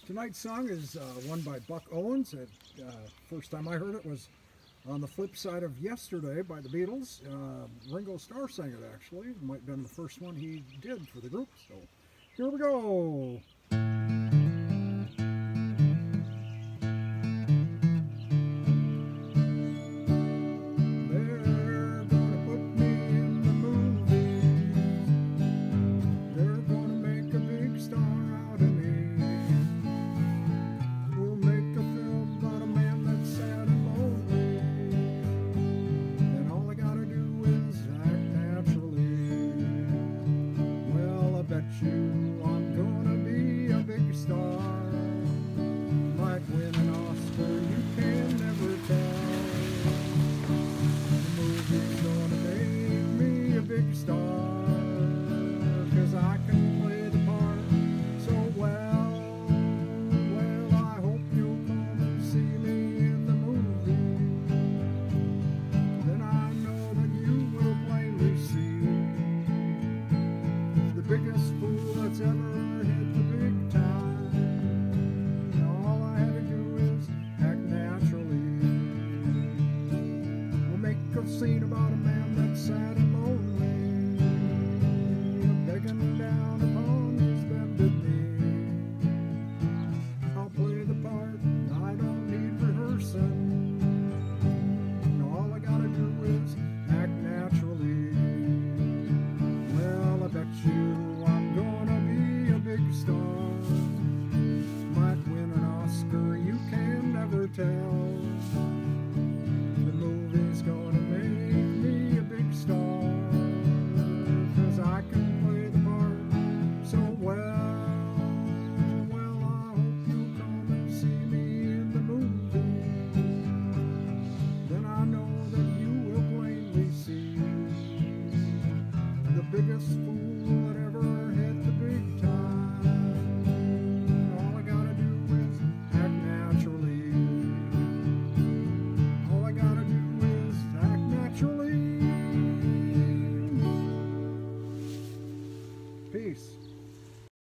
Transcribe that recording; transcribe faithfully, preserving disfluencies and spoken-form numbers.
Tonight's song is uh, one by Buck Owens. It, uh, first time I heard it was on the flip side of Yesterday by the Beatles. Uh, Ringo Starr sang it, actually. It might have been the first one he did for the group. So here we go.